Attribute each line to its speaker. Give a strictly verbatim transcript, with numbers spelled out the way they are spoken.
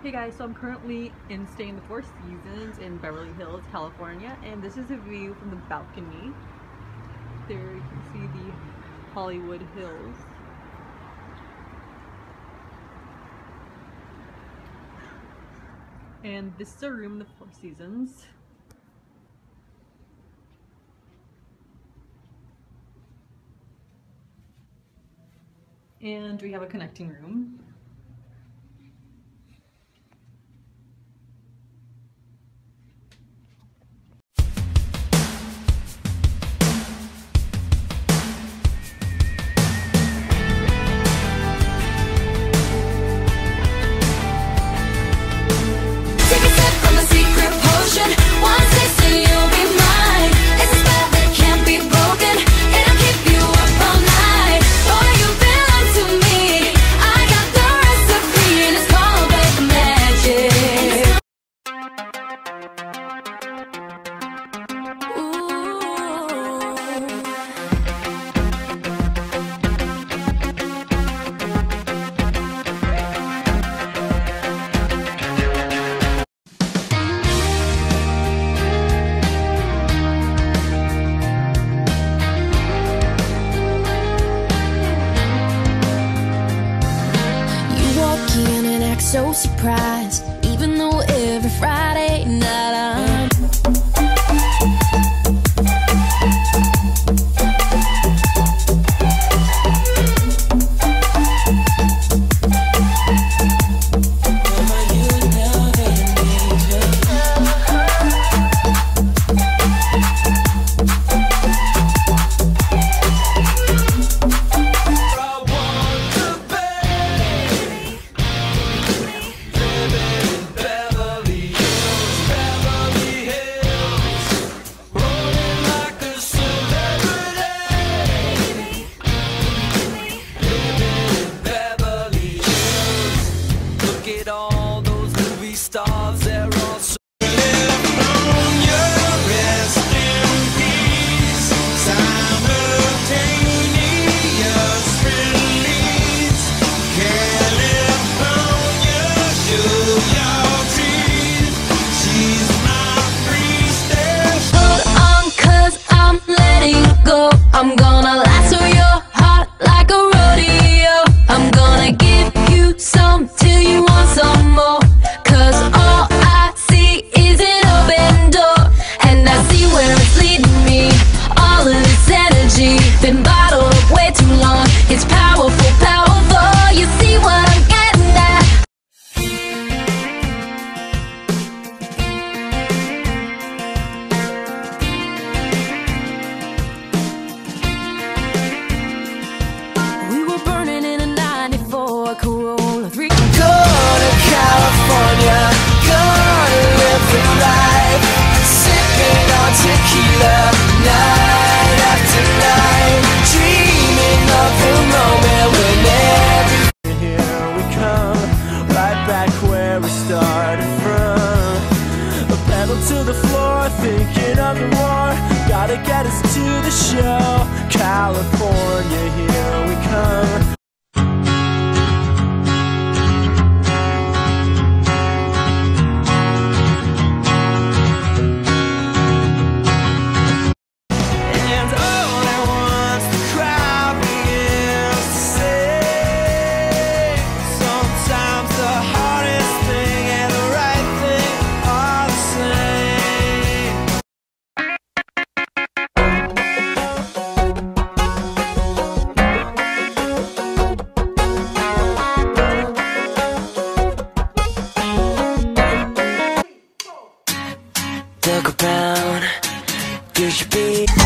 Speaker 1: Hey guys, so I'm currently in staying the Four Seasons in Beverly Hills, California, and this is a view from the balcony. There you can see the Hollywood Hills. And this is a room in the Four Seasons. And we have a connecting room.
Speaker 2: So surprised, even though every Friday night I'm I'm gonna lasso your heart like a rodeo. I'm gonna give you some till you want some more. Cause all I see is an open door, and I see where it's leading me. All of this energy been bottled up way too long. It's powerful, powerful. You see what I'm getting at? Corolla three. Go to California, gonna live the life, sipping on tequila, night after night, dreaming of the moment when every here we come, right back where we started from. A pedal to the floor, thinking of the war, gotta get us to the show. California, here we come. Look around, you should be